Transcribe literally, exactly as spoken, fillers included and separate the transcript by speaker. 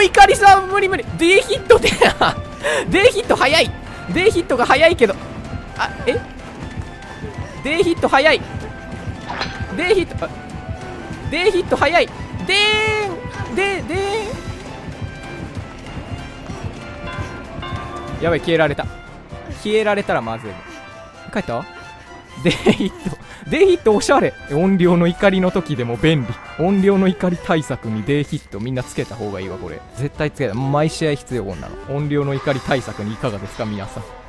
Speaker 1: の怒りさん無理無理。デーヒットでデーヒット早い。デーヒットが早いけど、あえデーヒット早い。デーヒットデーヒット早い。でーんででーんやばい、消えられた。消えられたらまずい。帰った。デーヒットデーヒットおしゃれ。音量の怒りの時でも便利。音量の怒り対策にデーヒットみんなつけた方がいいわ。これ絶対つけた。毎試合必要。こんなの音量の怒り対策にいかがですか皆さん。